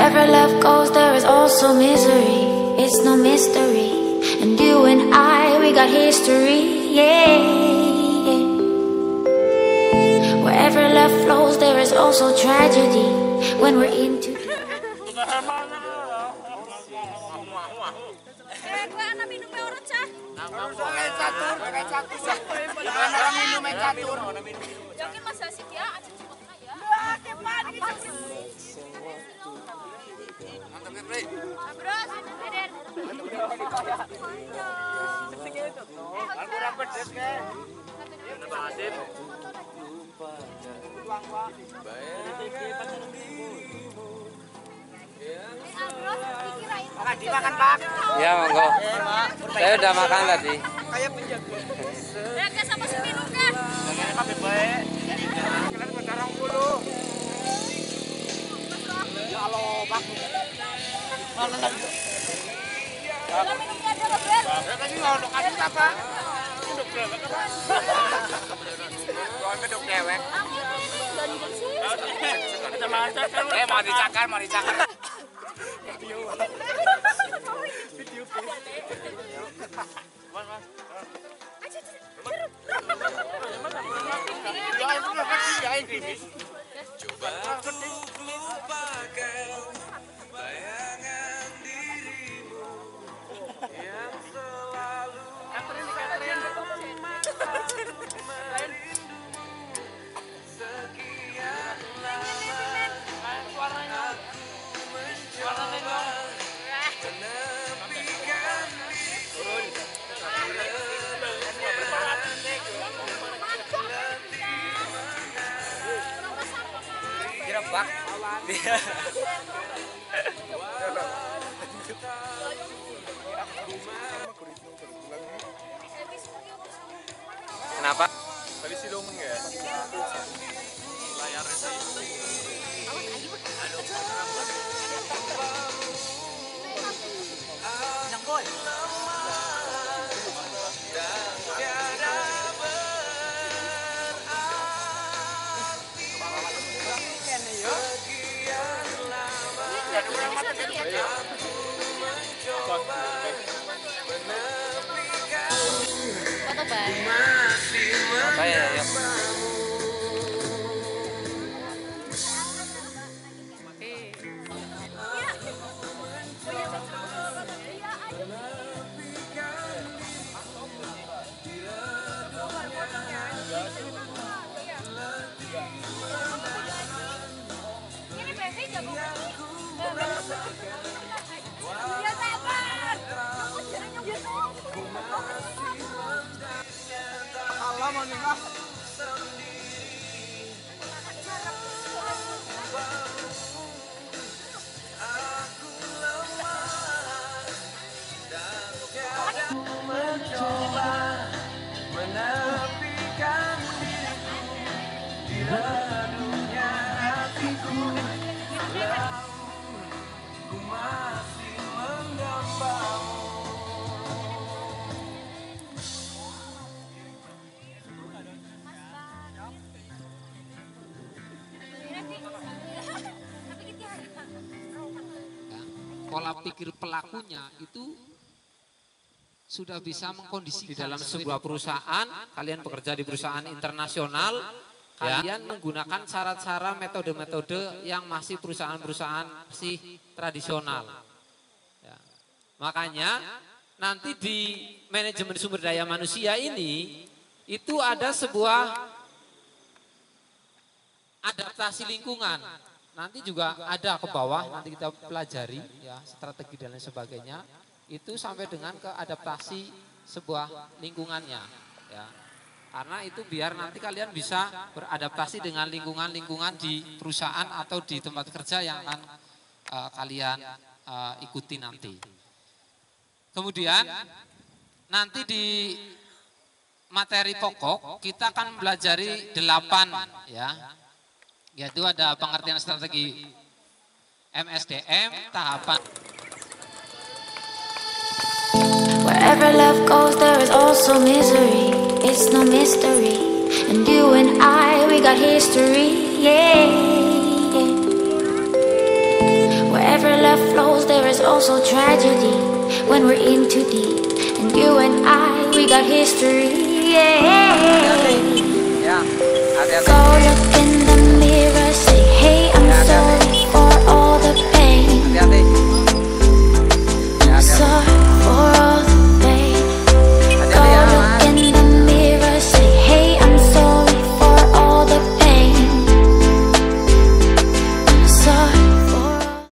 Wherever love goes, there is also misery. It's no mystery. And you and I, we got history, yeah. Wherever love flows, there is also tragedy. When we're into Dimakan, Pak. Ya, monggo. Saya udah makan tadi. Kayak penjaga. Ya, ke sama seminum kah? Jangan pakai baik. Kalian bertarung dulu. Ya Allah, Pak. Mana lagi? Kalau minumnya ada loh, Bel. Ya kasih nggak kasih apa? Duduk dewek apa? Kau duduk dewek. Mau dicakar. Coba untuk lupakan bayangan dirimu yang selalu sekian lama aku mencoba menepikan Pak. Kenapa? tadi si Domeng ya? Layarnya sih. Foto bang. Saya ya. Ini baby jago banget. Ya sabar. Kamu jangan gitu. Allah mau nikah. Mencoba menepikan diriku di redupnya hatiku. Ku masih menggambarmu. Pola pikir pelakunya itu sudah bisa mengkondisikan. Di dalam sebuah perusahaan, kalian bekerja di perusahaan internasional, kalian menggunakan cara-cara metode-metode yang masih perusahaan-perusahaan masih tradisional. Ya. Makanya nanti di manajemen sumber daya manusia ini itu ada sebuah adaptasi lingkungan. Nanti juga ada ke bawah, nanti kita pelajari ya strategi dan lain sebagainya. Itu sampai dengan ke adaptasi sebuah lingkungannya. Ya. Karena itu biar nanti kalian bisa beradaptasi dengan lingkungan-lingkungan di perusahaan atau di tempat kerja yang akan kalian ikuti nanti. Kemudian nanti di materi pokok kita akan belajari 8 ya. Yaitu ada pengertian strategi MSDM, tahapan. Wherever love goes, there is also misery. It's no mystery. And you and I, we got history, yeah. Wherever that flows, there is also tragedy when we're in too deep. And you and I, we got history. Yeah. Ya, hati-hati. Go look